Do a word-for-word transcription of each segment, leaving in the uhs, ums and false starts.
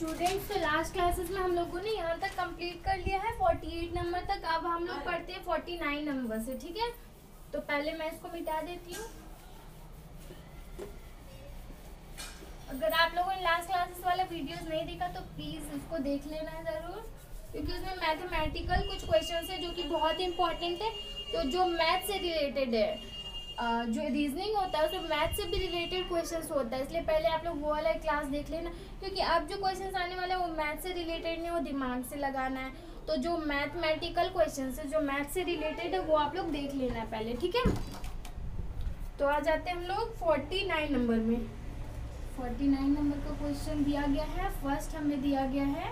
Students, तो last classes में हम लोगों ने यहाँ तक कंप्लीट कर लिया है अड़तालीस नंबर तक। अब हम लोग पढ़ते हैं उनचास नंबर से, ठीक है। तो पहले मैं इसको मिटा देती हूँ। अगर आप लोगों ने लास्ट क्लासेस वाला वीडियोस नहीं देखा तो प्लीज उसको देख लेना जरूर, क्योंकि उसमें मैथमेटिकल कुछ क्वेश्चंस है जो कि बहुत इंपॉर्टेंट है। तो जो मैथ से रिलेटेड है, जो रीजनिंग होता है उसमें मैथ से भी रिलेटेड क्वेश्चंस होता है, इसलिए पहले आप लोग वो वाला क्लास देख लेना, क्योंकि अब जो क्वेश्चंस आने वाले हैं वो मैथ से रिलेटेड नहीं, वो दिमाग से लगाना है। तो जो मैथमेटिकल क्वेश्चंस है, जो मैथ से रिलेटेड है, वो आप लोग देख लेना है पहले, ठीक है। तो आ जाते हैं हम लोग उनचास नंबर में। उनचास नंबर का क्वेश्चन दिया गया है। फर्स्ट हमें दिया गया है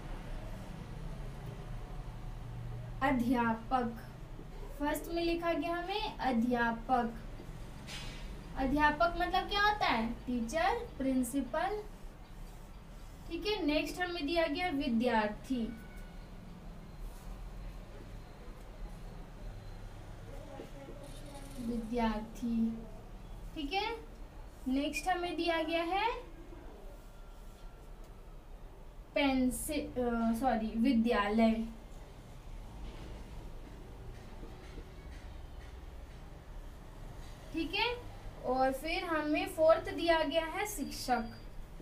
अध्यापक। फर्स्ट में लिखा गया हमें अध्यापक। अध्यापक मतलब क्या होता है? टीचर, प्रिंसिपल, ठीक है। नेक्स्ट हमें दिया गया विद्यार्थी। विद्यार्थी, ठीक है। नेक्स्ट हमें दिया गया है पेंसिल, सॉरी विद्यालय। ठीक है। और फिर हमें फोर्थ दिया गया है शिक्षक।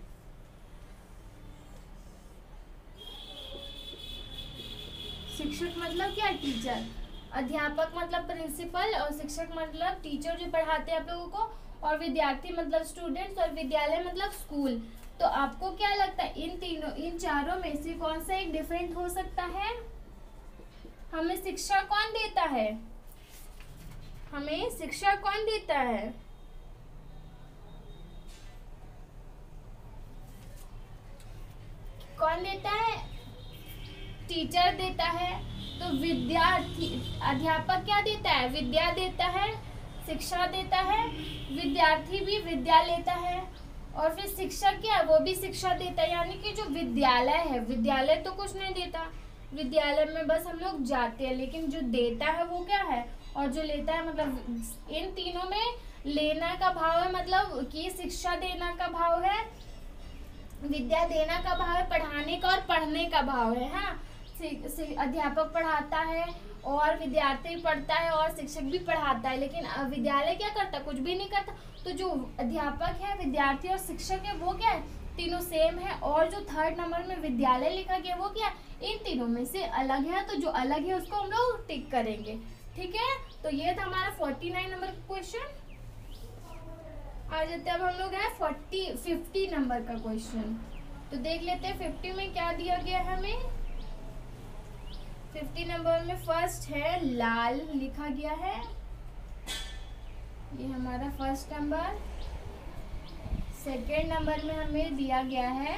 शिक्षक मतलब क्या? टीचर। अध्यापक मतलब प्रिंसिपल, और शिक्षक मतलब टीचर जो पढ़ाते हैं आप लोगों को, और विद्यार्थी मतलब स्टूडेंट्स, और विद्यालय मतलब स्कूल। तो आपको क्या लगता है इन तीनों, इन चारों में से कौन सा एक डिफरेंट हो सकता है? हमें शिक्षा कौन देता है? हमें शिक्षा कौन देता है? कौन देता है? टीचर देता है। तो विद्यार्थी, अध्यापक क्या देता है? विद्या देता है, शिक्षा देता है। विद्यार्थी भी विद्या लेता है, और फिर शिक्षक क्या है? वो भी शिक्षा देता है। यानी कि जो विद्यालय है, विद्यालय तो कुछ नहीं देता, विद्यालय में बस हम लोग जाते हैं, लेकिन जो देता है वो क्या है और जो लेता है, मतलब इन तीनों में लेना का भाव है, मतलब कि शिक्षा देना का भाव है, विद्या देना का भाव है, पढ़ाने का और पढ़ने का भाव है। हाँ, अध्यापक पढ़ाता है और विद्यार्थी पढ़ता है और शिक्षक भी पढ़ाता है, लेकिन विद्यालय क्या करता? कुछ भी नहीं करता। तो जो अध्यापक है, विद्यार्थी और शिक्षक है, वो क्या है? तीनों सेम है। और जो थर्ड नंबर में विद्यालय लिखा गया वो क्या? इन तीनों में से अलग है। तो जो अलग है उसको हम लोग टिक करेंगे, ठीक है। तो ये था हमारा उनचास नंबर का क्वेश्चन। आ जाते अब हम लोग है चालीस पचास नंबर का क्वेश्चन। तो देख लेते हैं पचास में क्या दिया गया है हमें। पचास नंबर में फर्स्ट है लाल लिखा गया है, ये हमारा फर्स्ट नंबर। सेकेंड नंबर में हमें दिया गया है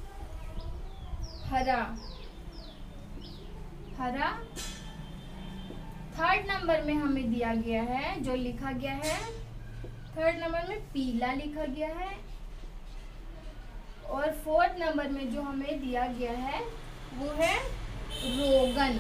हरा, हरा। थर्ड नंबर में हमें दिया गया है, जो लिखा गया है थर्ड नंबर में पीला लिखा गया है। और फोर्थ नंबर में जो हमें दिया गया है वो है रोगन,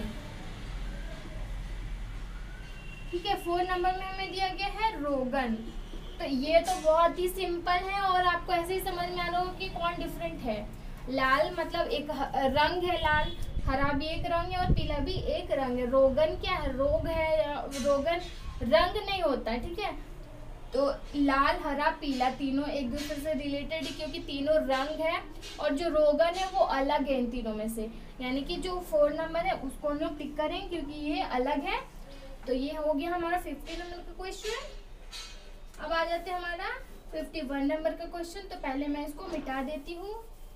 ठीक है। फोर्थ नंबर में हमें दिया गया है रोगन। तो ये तो बहुत ही सिंपल है और आपको ऐसे ही समझ में आ रहा होगा कि कौन डिफरेंट है। लाल मतलब एक रंग है, लाल, हरा भी एक रंग है और पीला भी एक रंग है। रोगन क्या है? रोग है। रोगन रंग नहीं होता है, ठीक है। तो लाल, हरा, पीला तीनों एक दूसरे से रिलेटेड है, क्योंकि तीनों रंग है। और जो रोगन है वो अलग है इन तीनों में से, यानी कि जो फोर नंबर है उसको हम लोग टिक करें क्योंकि ये अलग है। तो ये हो गया हमारा पचास नंबर का क्वेश्चन। अब आ जाते हैं हमारा इक्यावन नंबर का क्वेश्चन। तो पहले मैं इसको मिटा देती हूँ।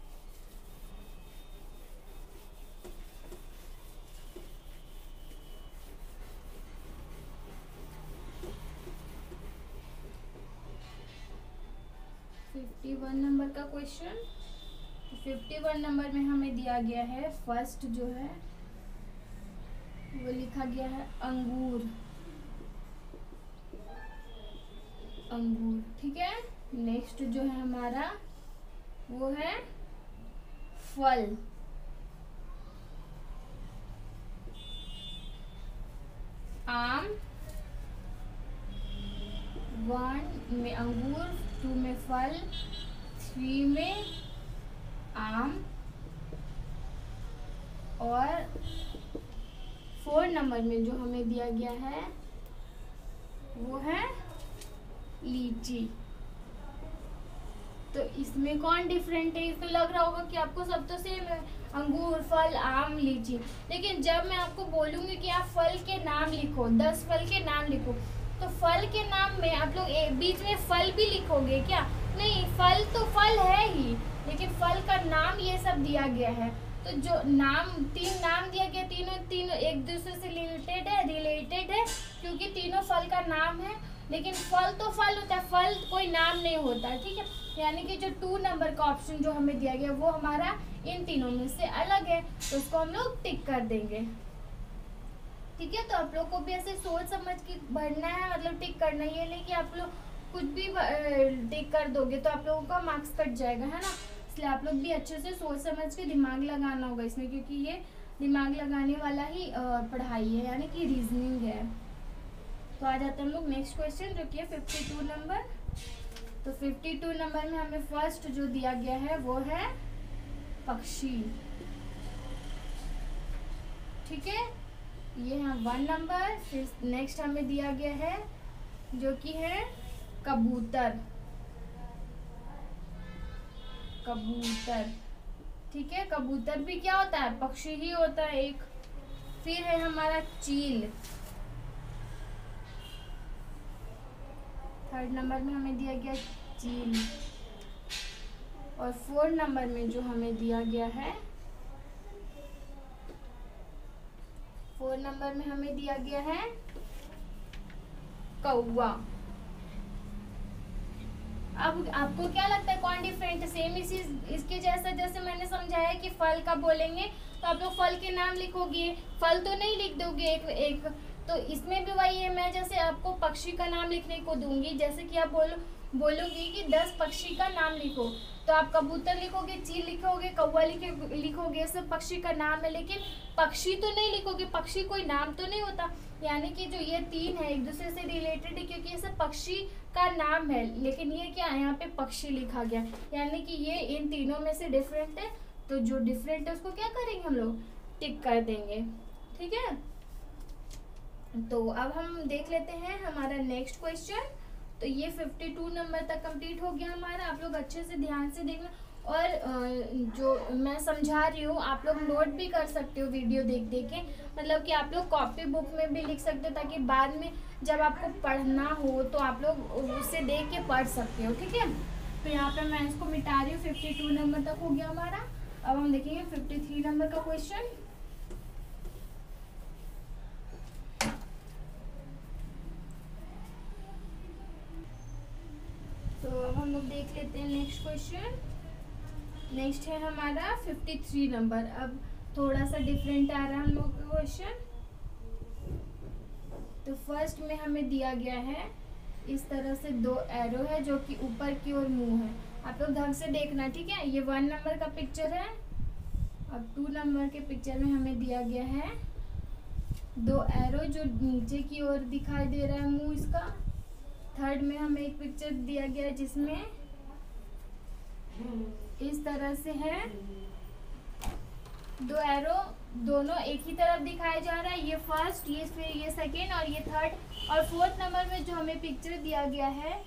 इक्यावन नंबर का क्वेश्चन। इक्यावन नंबर में हमें दिया गया है फर्स्ट जो है वो लिखा गया है अंगूर, अंगूर, ठीक है। नेक्स्ट जो है हमारा वो है फल, आम। वन में अंगूर, टू में फल, थ्री में आम, और फोर नंबर में जो हमें दिया गया है वो है लीची। तो इसमें कौन डिफरेंट है? इसमें लग रहा होगा कि आपको सब तो सेम है, अंगूर, फल, आम, लीची। लेकिन जब मैं आपको बोलूंगी कि आप फल के नाम लिखो, दस फल के नाम लिखो, तो फल के नाम में आप लोग बीच में फल भी लिखोगे क्या? नहीं, फल तो फल है ही, लेकिन फल का नाम ये सब दिया गया है। तो जो नाम, तीन नाम दिया गया, तीनों तीनों एक दूसरे से रिलेटेड है रिलेटेड है क्योंकि तीनों फल का नाम है। लेकिन फल तो फल होता है, फल कोई नाम नहीं होता, ठीक है। यानी कि जो टू नंबर का ऑप्शन जो हमें दिया गया वो हमारा इन तीनों में से अलग है, तो उसको हम लोग टिक कर देंगे, ठीक है। तो आप लोग को भी ऐसे सोच समझ के भरना है, मतलब टिक करना ही है, नहीं कि आप लोग कुछ भी टिक कर दोगे तो आप लोगों का मार्क्स कट जाएगा, है ना। इसलिए आप लोग भी अच्छे से सोच समझ के दिमाग लगाना होगा इसमें, क्योंकि ये दिमाग लगाने वाला ही पढ़ाई है, यानी कि रीजनिंग है। तो आ जाते हैं हम लोग नेक्स्ट क्वेश्चन जो कि है फिफ्टी टू नंबर। तो फिफ्टी टू नंबर में हमें फर्स्ट जो दिया गया है वो है पक्षी, ठीक है। ये है वन नंबर। फिर नेक्स्ट हमें दिया गया है जो कि है कबूतर, कबूतर, ठीक है। कबूतर भी क्या होता है? पक्षी ही होता है एक। फिर है हमारा चील, थर्ड नंबर में हमें दिया गया चील। और फोर्थ नंबर में जो हमें दिया गया है, फोर्थ नंबर में हमें दिया गया है कौवा। अब आपको क्या लगता है कौन डिफरेंट है? सेम इसी इसके जैसा, जैसे मैंने समझाया कि फल का बोलेंगे तो आप लोग फल के नाम लिखोगे, फल तो नहीं लिख दोगे एक एक। तो इसमें भी वही है, मैं जैसे आपको पक्षी का नाम लिखने को दूंगी, जैसे कि आप बोलो बोलोगी कि दस पक्षी का नाम लिखो, तो आप कबूतर लिखोगे, चील लिखोगे, कौवा लिखे लिखोगे, सब पक्षी का नाम है। लेकिन पक्षी तो नहीं लिखोगे, पक्षी कोई नाम तो नहीं होता। यानी कि जो ये तीन है एक दूसरे से रिलेटेड है क्योंकि ये सब पक्षी का नाम है, लेकिन ये क्या है, यहाँ पे पक्षी लिखा गया, यानी कि ये इन तीनों में से डिफरेंट है। तो जो डिफरेंट है उसको क्या करेंगे हम लोग? टिक कर देंगे, ठीक है। तो अब हम देख लेते हैं हमारा नेक्स्ट क्वेश्चन। तो ये फिफ्टी टू नंबर तक कंप्लीट हो गया हमारा। आप लोग अच्छे से ध्यान से देखना, और जो मैं समझा रही हूँ आप लोग नोट भी कर सकते हो वीडियो देख देख के, मतलब कि आप लोग कॉपी बुक में भी लिख सकते हो, ताकि बाद में जब आपको पढ़ना हो तो आप लोग उससे देख के पढ़ सकते हो, ठीक है। तो यहाँ पे मैं इसको मिटा रही हूँ, फिफ्टी टू नंबर तक हो गया हमारा। अब हम देखेंगे फिफ्टी थ्री नंबर का क्वेश्चन। तो अब हम लोग देख लेते हैं नेक्स्ट क्वेश्चन। नेक्स्ट है हमारा फिफ्टी थ्री नंबर। अब थोड़ा सा डिफरेंट आ रहा है हम लोग का क्वेश्चन। तो फर्स्ट में हमें दिया गया है इस तरह से दो एरो है जो कि ऊपर की ओर मुंह है। आप लोग ढंग से देखना, ठीक है। ये वन नंबर का पिक्चर है। अब टू नंबर के पिक्चर में हमें दिया गया है दो एरो जो नीचे की ओर दिखाई दे रहा है मुंह इसका। थर्ड में हमें एक पिक्चर दिया गया है जिसमें इस तरह से है दो एरो, दोनों एक ही तरफ दिखाया जा रहा है। ये फर्स्ट, ये फिर ये सेकेंड और ये थर्ड। और फोर्थ नंबर में जो हमें पिक्चर दिया गया है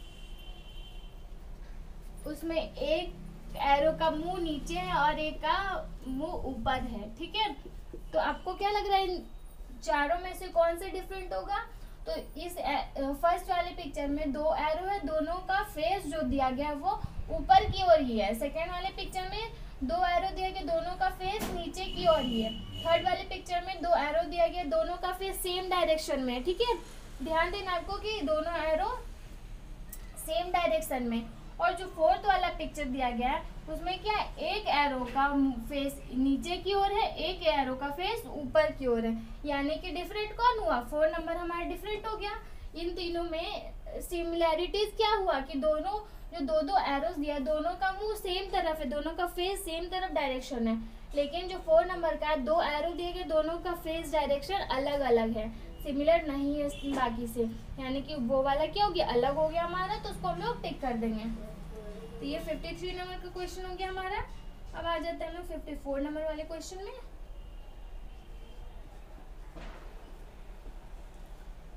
उसमें एक एरो का मुंह नीचे है और एक का मुंह ऊपर है, ठीक है। तो आपको क्या लग रहा है चारों में से कौन सा डिफरेंट होगा? तो इस फर्स्ट वाले पिक्चर में दो एरो है, दोनों का फेस जो दिया गया है वो ऊपर की ओर ही है। सेकेंड वाले पिक्चर में दो एरो दिया गया, दोनों का फेस नीचे की ओर ही है। थर्ड वाले पिक्चर में दो एरो दिया गया, दोनों का फेस सेम डायरेक्शन में है, ठीक है। ध्यान देना आपको कि दोनों एरो सेम डायरेक्शन में। और जो फोर्थ वाला पिक्चर दिया गया है उसमें क्या, एक एरो का फेस नीचे की ओर है, एक एरो का फेस ऊपर की ओर है। यानी कि डिफरेंट कौन हुआ? फोर नंबर हमारा डिफरेंट हो गया। इन तीनों में सिमिलैरिटीज क्या हुआ कि दोनों जो दो दो एरोस दिया, दोनों का मुंह सेम तरफ है, दोनों का फेस सेम तरफ डायरेक्शन है। लेकिन जो फोर नंबर का है दो एरो दिए गए, दोनों का फेस डायरेक्शन अलग अलग है, सिमिलर नहीं है बाकी से। यानी कि वो वाला क्या हो गया, अलग हो गया हमारा, तो उसको हम लोग टिक कर देंगे। तो ये फिफ्टी थ्री नंबर का क्वेश्चन हो गया हमारा। अब आ जाते हैं हम लोग फिफ्टी फोर नंबर वाले क्वेश्चन में।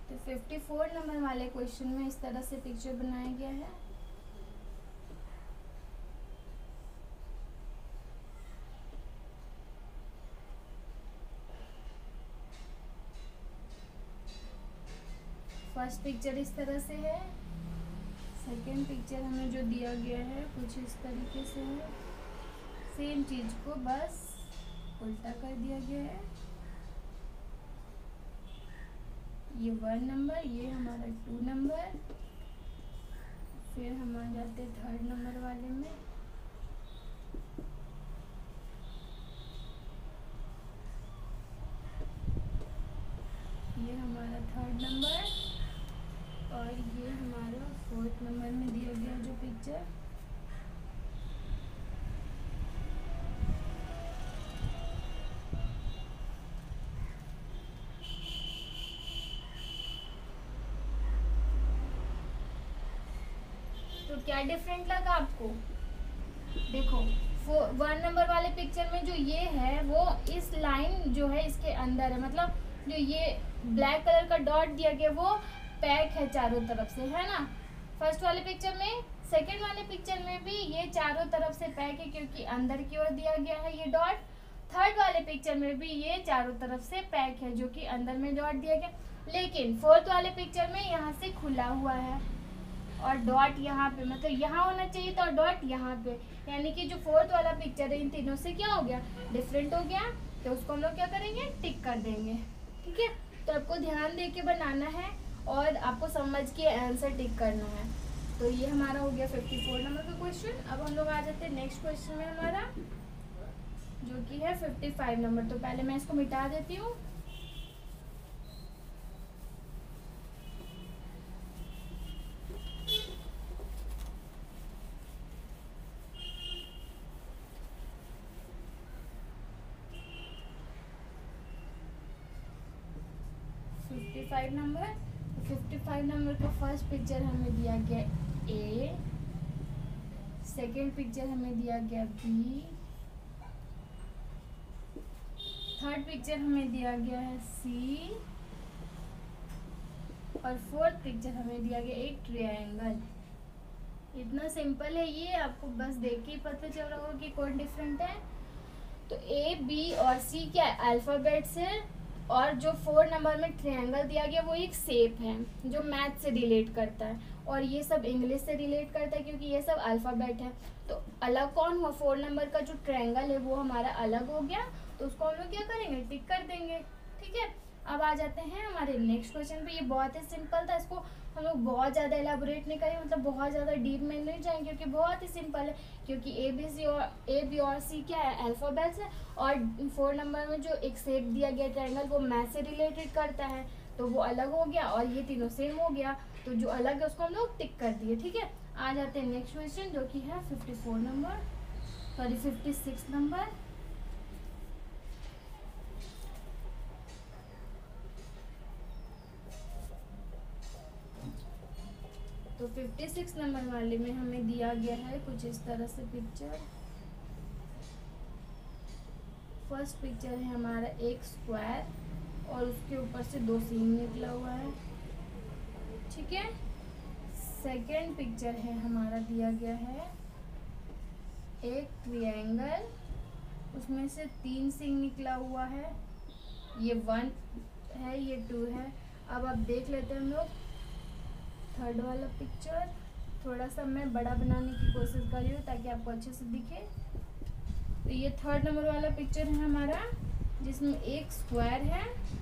तो फिफ्टी फोर नंबर वाले क्वेश्चन में इस तरह से पिक्चर बनाया गया है। फर्स्ट पिक्चर इस तरह से है, सेकेंड पिक्चर हमें जो दिया गया है कुछ इस तरीके से है। सेम चीज को बस उल्टा कर दिया गया है। ये वन नंबर, ये हमारा टू नंबर, फिर हम आ जाते हैं थर्ड नंबर वाले में। ये हमारा थर्ड नंबर और ये हमारा फोर्थ नंबर में दिया गया जो पिक्चर। तो क्या डिफरेंट लगा आपको? देखो वन नंबर वाले पिक्चर में जो ये है वो इस लाइन जो है इसके अंदर है, मतलब जो ये ब्लैक कलर का डॉट दिया गया वो पैक है चारों तरफ से, है ना। फर्स्ट वाले पिक्चर में, सेकंड वाले पिक्चर में भी ये चारों तरफ से पैक है क्योंकि अंदर की ओर दिया गया है ये डॉट। थर्ड वाले पिक्चर में भी ये चारों तरफ से पैक है जो कि अंदर में डॉट दिया गया। लेकिन फोर्थ वाले पिक्चर में यहाँ से खुला हुआ है और डॉट यहाँ पे, मतलब यहाँ होना चाहिए था और डॉट यहाँ पे, यानी कि जो फोर्थ वाला पिक्चर है इन तीनों से क्या हो गया, डिफरेंट हो गया। तो उसको हम लोग क्या करेंगे, टिक कर देंगे। ठीक है, तो आपको ध्यान दे के बनाना है और आपको समझ के आंसर टिक करना है। तो ये हमारा हो गया फिफ्टी फोर नंबर का क्वेश्चन। अब हम लोग आ जाते हैं नेक्स्ट क्वेश्चन में हमारा जो कि है फिफ्टी फाइव नंबर। तो पहले मैं इसको मिटा देती हूँ। Fifty five number, fifty five number का फर्स्ट पिक्चर हमें दिया गया ए, सेकेंड पिक्चर हमें दिया गया बी, थर्ड पिक्चर हमें दिया गया है सी और फोर्थ पिक्चर हमें दिया गया एक ट्रायंगल। इतना सिंपल है ये, आपको बस देख के ही पता चल रहा होगा कि कौन डिफरेंट है। तो ए बी और सी क्या है, अल्फाबेट्स है और जो फोर नंबर में ट्रायंगल दिया गया वो एक शेप है जो मैथ से रिलेट करता है और ये सब इंग्लिश से रिलेट करता है क्योंकि ये सब अल्फ़ाबेट है। तो अलग कौन हुआ, फोर नंबर का जो ट्रायंगल है वो हमारा अलग हो गया, तो उसको हम लोग क्या करेंगे, टिक कर देंगे। ठीक है, अब आ जाते हैं हमारे नेक्स्ट क्वेश्चन पे। ये बहुत ही सिंपल था, इसको हम लोग बहुत ज़्यादा एलाबोरेट नहीं करेंगे, मतलब बहुत ज़्यादा डीप में नहीं जाएंगे क्योंकि बहुत ही सिंपल है। क्योंकि ए बी सी और ए बी और सी क्या है, अल्फ़ाबेट्स है और फोर नंबर में जो एक शेप दिया गया ट्रायंगल वो मैथ से रिलेटेड करता है, तो वो अलग हो गया और ये तीनों सेम हो गया, तो जो अलग है उसको हम लोग टिक कर दिए। ठीक है, आ जाते हैं नेक्स्ट क्वेश्चन जो कि है fifty four number, sorry fifty six number. तो फिफ्टी सिक्स नंबर वाले में हमें दिया गया है कुछ इस तरह से पिक्चर। फर्स्ट पिक्चर है हमारा एक स्क्वायर और उसके ऊपर से दो सीन निकला हुआ है। ठीक है, सेकेंड पिक्चर है हमारा दिया गया है एक ट्रायंगल, उसमें से तीन सीन निकला हुआ है, ये वन है ये टू है। अब आप देख लेते हैं हम लोग थर्ड वाला पिक्चर, थोड़ा सा मैं बड़ा बनाने की कोशिश कर रही हूँ ताकि आपको अच्छे से दिखे। तो ये थर्ड नंबर वाला पिक्चर है हमारा जिसमें एक स्क्वायर है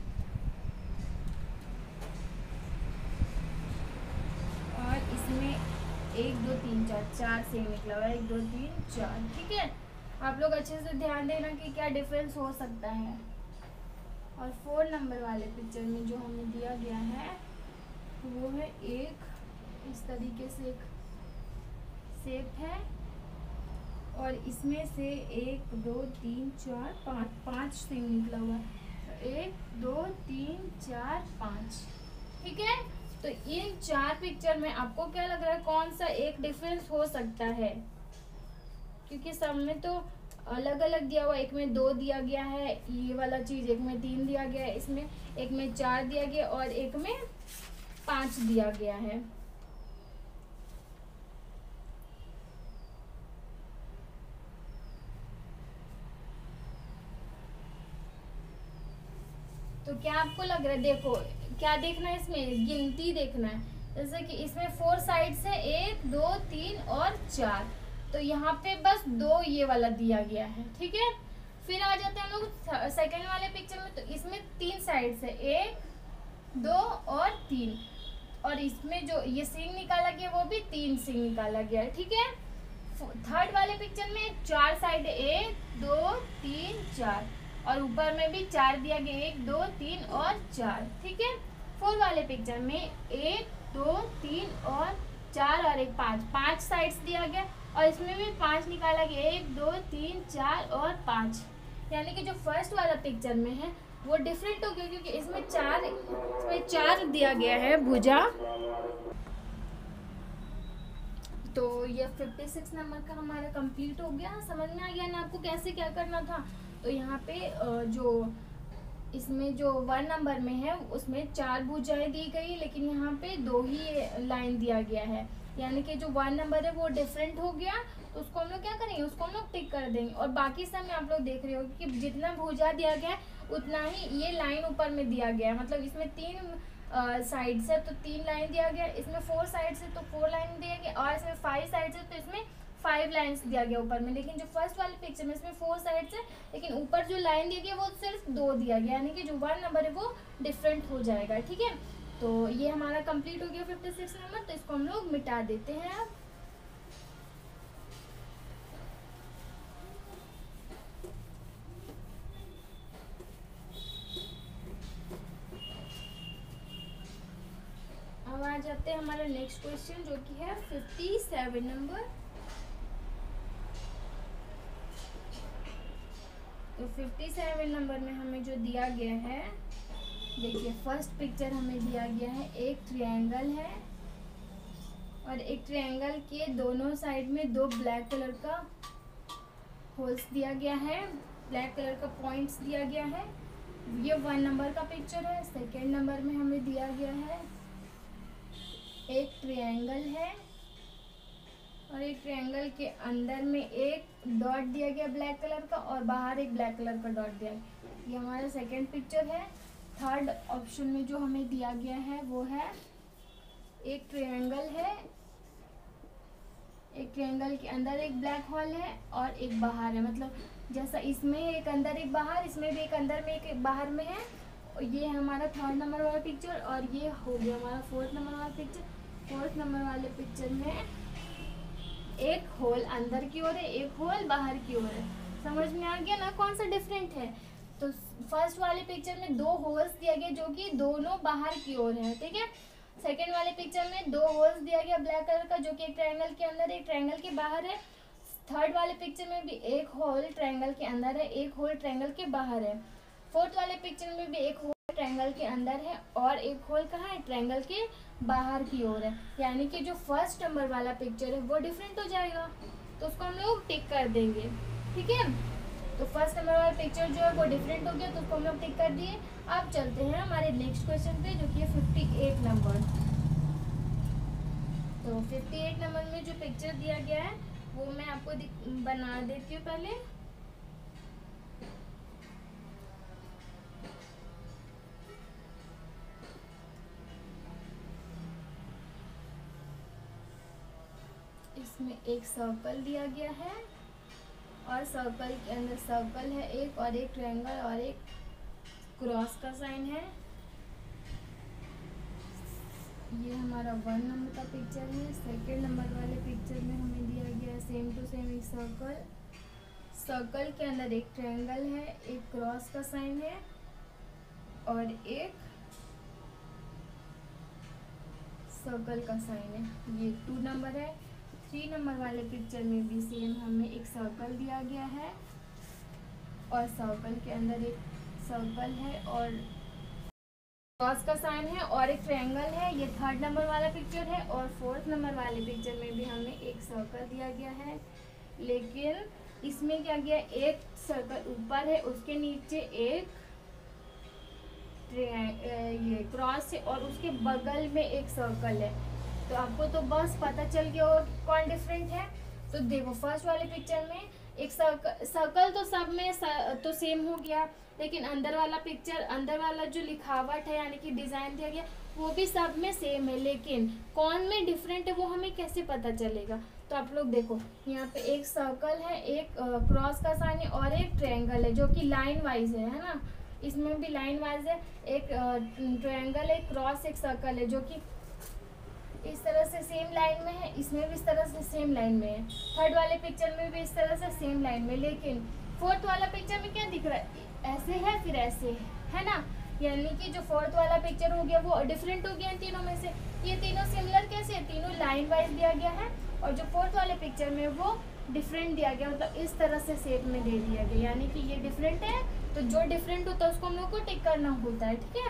और इसमें एक दो तीन चार चार से निकला हुआ है, एक दो तीन चार। ठीक है, आप लोग अच्छे से ध्यान देना कि क्या डिफरेंस हो सकता है। और फोर नंबर वाले पिक्चर में जो हमें दिया गया है वो है एक इस तरीके से एक शेप है और इसमें से एक दो तीन चार पाँच पाँच से निकला हुआ है, एक दो तीन चार पाँच। ठीक है, तो इन चार पिक्चर में आपको क्या लग रहा है कौन सा एक डिफरेंस हो सकता है, क्योंकि सब में तो अलग अलग दिया हुआ, एक में दो दिया गया है ये वाला चीज, एक में तीन दिया गया है, इसमें एक में चार दिया गया और एक में पांच दिया गया है। तो क्या आपको लग रहा है, देखो क्या देखना है इसमें, गिनती देखना है। जैसे कि इसमें फोर साइड्स है, एक दो तीन और चार, तो यहाँ पे बस दो ये वाला दिया गया है, ठीक है। फिर आ जाते हैं हम लोग सेकंड वाले पिक्चर में, तो इसमें तीन साइड्स है, एक दो और तीन, और इसमें जो ये सिंग निकाला गया वो भी तीन सिंग निकाला गया है, ठीक है। थर्ड वाले पिक्चर में चार साइड है, एक दो तीन चार, और ऊपर में भी चार दिया गया, एक दो तीन और चार, ठीक है। फोर वाले पिक्चर में एक दो तीन और चार और एक पाँच, पांच साइड्स दिया गया और इसमें भी पांच निकाला गया, एक दो तीन चार और पाँच। यानी कि जो फर्स्ट वाला पिक्चर में है वो डिफरेंट हो गया, क्योंकि इसमें चार इसमें चार दिया गया है भुजा। तो ये फिफ्टी सिक्स नंबर का हमारा कंप्लीट हो गया। समझ में आ गया ना आपको कैसे क्या करना था। तो यहाँ पे जो इसमें जो वन नंबर में है उसमें चार भुजाएं दी गई, लेकिन यहाँ पे दो ही लाइन दिया गया है, यानी कि जो वन नंबर है वो डिफरेंट हो गया। तो उसको हम लोग क्या करेंगे, उसको हम लोग टिक कर देंगे। और बाकी सब में आप लोग देख रहे हो कि जितना भुजा दिया गया है उतना ही ये लाइन ऊपर में दिया गया है। मतलब इसमें तीन साइड्स है तो तीन लाइन दिया गया, इसमें फोर साइड्स है तो फोर लाइन दिया गया, और इसमें फाइव साइड्स है तो इसमें फाइव लाइन्स दिया गया ऊपर में। लेकिन जो फर्स्ट वाले पिक्चर में इसमें फोर साइड्स है, लेकिन ऊपर जो लाइन दिया गया वो सिर्फ दो दिया गया, यानी कि जो वन नंबर है वो डिफरेंट हो जाएगा, ठीक है। तो ये हमारा कंप्लीट हो गया फिफ्टी सिक्स नंबर। तो इसको हम लोग मिटा देते हैं अब। अब आ जाते हैं हमारा नेक्स्ट क्वेश्चन जो कि है फिफ्टी सेवन नंबर। तो फिफ्टी सेवन नंबर में हमें जो दिया गया है, देखिए फर्स्ट पिक्चर हमें दिया गया है, एक ट्रायंगल है और एक ट्रायंगल के दोनों साइड में दो ब्लैक कलर का होल्स दिया गया है, ब्लैक कलर का पॉइंट्स दिया गया है। ये वन नंबर का पिक्चर है। सेकेंड नंबर में हमें दिया गया है एक ट्रायंगल है और एक ट्रायंगल के अंदर में एक डॉट दिया गया ब्लैक कलर का और बाहर एक ब्लैक कलर का डॉट दिया गया। ये हमारा सेकंड पिक्चर है। थर्ड ऑप्शन में जो हमें दिया गया है वो है एक ट्रायंगल है, एक ट्रायंगल के अंदर एक ब्लैक होल है और एक बाहर है। मतलब जैसा इसमें एक अंदर एक बाहर, इसमें भी एक अंदर में एक बाहर में है। और ये है हमारा थर्ड नंबर वाला पिक्चर और ये हो गया हमारा फोर्थ नंबर वाला पिक्चर। फोर्थ नंबर वाले पिक्चर में एक होल अंदर की ओर है, एक होल बाहर की ओर है। समझ में आ गया ना कौन सा डिफरेंट है। तो फर्स्ट वाले पिक्चर में दो होल्स दिया गया जो कि दोनों बाहर की ओर है, ठीक है। सेकेंड वाले पिक्चर में दो होल्स दिया गया ब्लैक कलर का जो कि एक ट्रायंगल के अंदर एक ट्रायंगल के बाहर है। थर्ड वाले पिक्चर में भी एक होल ट्रायंगल के अंदर है, एक होल ट्रायंगल के बाहर है। फोर्थ वाले पिक्चर में भी एक होल ट्रायंगल के अंदर है और एक होल कहाँ है, ट्रायंगल के बाहर की ओर है। यानी कि जो फर्स्ट नंबर वाला पिक्चर है वो डिफरेंट हो जाएगा, तो उसको हम लोग टिक कर देंगे, ठीक है। तो फर्स्ट नंबर वाला पिक्चर जो है वो डिफरेंट हो गया, तो उसको हम लोग टिक कर दिए। अब चलते हैं हमारे नेक्स्ट क्वेश्चन पे जो कि है फिफ्टी एट नंबर। तो फिफ्टी एट नंबर में जो पिक्चर दिया गया है वो मैं आपको बना देती हूँ पहले। इसमें एक सर्कल दिया गया है और सर्कल के अंदर सर्कल है एक और एक ट्रायंगल और एक क्रॉस का साइन है। ये हमारा वन नंबर का पिक्चर है। सेकेंड नंबर वाले पिक्चर में हमें दिया गया है सेम टू सेम एक सर्कल, सर्कल के अंदर एक ट्रायंगल है, एक क्रॉस का साइन है और एक सर्कल का साइन है। ये टू नंबर है। थ्री नंबर वाले पिक्चर में भी सेम हमें एक सर्कल दिया गया है और सर्कल के अंदर एक सर्कल है और क्रॉस का साइन है और एक ट्रायंगल है। ये थर्ड नंबर वाला पिक्चर है। और फोर्थ नंबर वाले पिक्चर में भी हमें एक सर्कल दिया गया है, लेकिन इसमें क्या किया, एक सर्कल ऊपर है, उसके नीचे एक ये क्रॉस है और उसके बगल में एक सर्कल है। तो आपको तो बस पता चल गया और कौन डिफरेंट है। तो देखो फर्स्ट वाले पिक्चर में एक सर्कल, सर्कल तो सब में तो सेम हो गया, लेकिन अंदर वाला पिक्चर, अंदर वाला जो लिखावट है यानी कि डिज़ाइन दिया गया वो भी सब में सेम है, लेकिन कौन में डिफरेंट है वो हमें कैसे पता चलेगा। तो आप लोग देखो यहाँ पे एक सर्कल है, एक क्रॉस का साइन है और एक ट्रायंगल है जो कि लाइन वाइज है है ना, इसमें भी लाइन वाइज है। एक ट्रायंगल, एक क्रॉस, एक सर्कल है जो कि इस तरह से सेम लाइन में है, इसमें भी इस तरह से सेम लाइन में है, थर्ड वाले पिक्चर में भी इस तरह से सेम लाइन में। लेकिन फोर्थ वाला पिक्चर में क्या दिख रहा है, ऐसे है फिर ऐसे है, है ना, यानी कि जो फोर्थ वाला पिक्चर हो गया वो डिफरेंट हो गया इन तीनों में से। ये तीनों सिमिलर कैसे है, तीनों लाइन वाइज दिया गया है, और जो फोर्थ वाले पिक्चर में वो डिफरेंट दिया गया, मतलब इस तरह से शेप में दे दिया गया, यानी कि ये डिफरेंट है। तो जो डिफरेंट होता है उसको हम लोग को टिक करना होता है, ठीक है।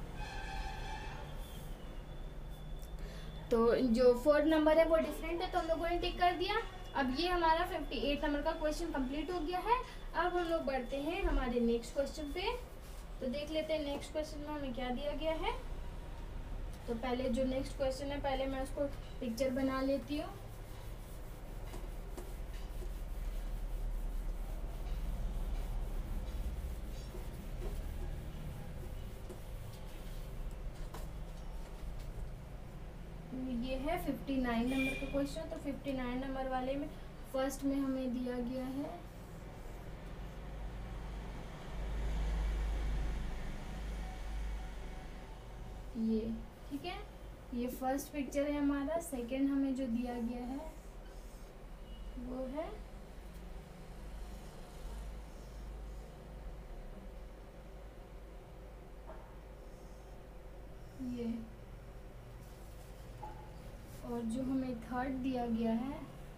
तो जो फोर्थ नंबर है वो डिफरेंट है, तो हम लोगों ने टिक कर दिया। अब ये हमारा अट्ठावन नंबर का क्वेश्चन कंप्लीट हो गया है। अब हम लोग बढ़ते हैं हमारे नेक्स्ट क्वेश्चन पे। तो देख लेते हैं नेक्स्ट क्वेश्चन में हमें क्या दिया गया है। तो पहले जो नेक्स्ट क्वेश्चन है, पहले मैं उसको पिक्चर बना लेती हूँ। ये है उनसठ नंबर का क्वेश्चन। तो उनसठ नंबर वाले में फर्स्ट में हमें दिया गया है ये, ठीक है, ये फर्स्ट पिक्चर है हमारा। सेकंड हमें जो दिया गया है वो है ये, और जो हमें थर्ड दिया गया है,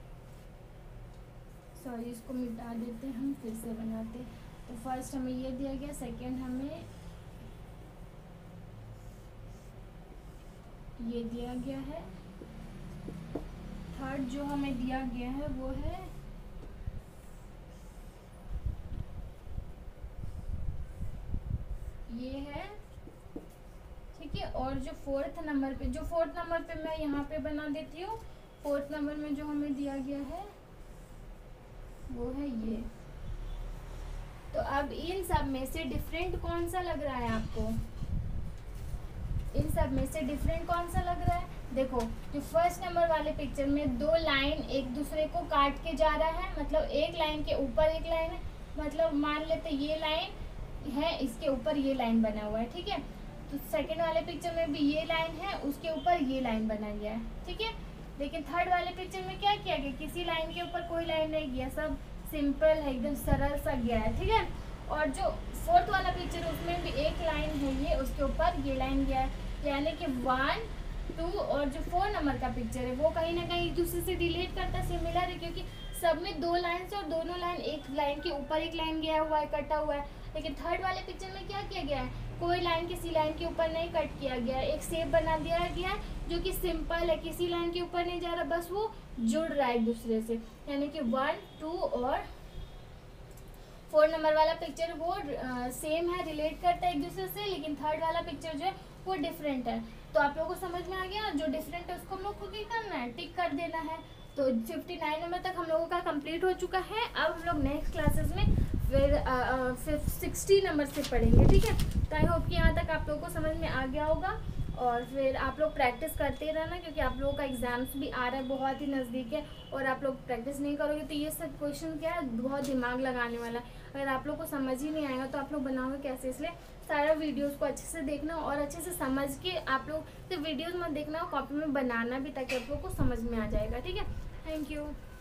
सॉरी इसको मिटा देते हैं, हम फिर से बनाते हैं। तो फर्स्ट हमें ये दिया गया, सेकंड हमें ये दिया गया है, थर्ड जो हमें दिया गया है वो है ये है, ठीक है। और जो फोर्थ नंबर पे, जो फोर्थ नंबर पे मैं यहाँ पे बना देती हूँ। फोर्थ नंबर में जो हमें दिया गया है वो है ये। तो अब इन सब में से डिफरेंट कौन सा लग रहा है आपको, इन सब में से डिफरेंट कौन सा लग रहा है। देखो जो फर्स्ट नंबर वाले पिक्चर में दो लाइन एक दूसरे को काट के जा रहा है, मतलब एक लाइन के ऊपर एक लाइन है, मतलब मान लेते ये लाइन है, इसके ऊपर ये लाइन बना हुआ है, ठीक है। तो सेकंड वाले पिक्चर में भी ये लाइन है, उसके ऊपर ये लाइन बना गया है, ठीक है। लेकिन थर्ड वाले पिक्चर में क्या किया गया, किसी लाइन के ऊपर कोई लाइन नहीं गया, सब सिंपल है, एकदम सरल सा गया है, ठीक है। और जो फोर्थ वाला पिक्चर उसमें भी एक लाइन है ये, उसके ऊपर ये लाइन गया है, यानी कि वन टू और जो फोर नंबर का पिक्चर है वो कहीं ना कहीं एक दूसरे से रिलेट करता है, सिमिलर है, क्योंकि सब में दो लाइन से और दोनों लाइन एक लाइन के ऊपर एक लाइन गया हुआ है, कटा हुआ है। लेकिन थर्ड वाले पिक्चर में क्या किया गया है, कोई लाइन किसी लाइन के ऊपर नहीं कट किया गया है, एक शेप बना दिया गया है जो कि सिंपल है, किसी लाइन के ऊपर नहीं जा रहा, बस वो जुड़ रहा है एक दूसरे से, यानी कि वन टू और फोर नंबर वाला पिक्चर वो आ, सेम है, रिलेट करता है एक दूसरे से, लेकिन थर्ड वाला पिक्चर जो है वो डिफरेंट है। तो आप लोगों को समझ में आ गया, जो डिफरेंट है उसको हम लोग को क्या करना है, टिक कर देना है। तो उनसठ नंबर तक हम लोगों का कंप्लीट हो चुका है। अब हम लोग नेक्स्ट क्लासेस में फिर साठ नंबर से पढ़ेंगे, ठीक है। तो आई होप कि यहाँ तक आप लोगों को समझ में आ गया होगा, और फिर आप लोग प्रैक्टिस करते रहना, क्योंकि आप लोगों का एग्जाम्स भी आ रहा है, बहुत ही नज़दीक है, और आप लोग प्रैक्टिस नहीं करोगे तो ये सब क्वेश्चन क्या है, बहुत दिमाग लगाने वाला है। अगर आप लोग को समझ ही नहीं आएगा तो आप लोग बनाओगे कैसे, इसलिए सारा वीडियोस को अच्छे से देखना और अच्छे से समझ के आप लोग सिर्फ वीडियोस मत देखना, कॉपी में बनाना भी, ताकि आप लोग को समझ में आ जाएगा, ठीक है। Thank you.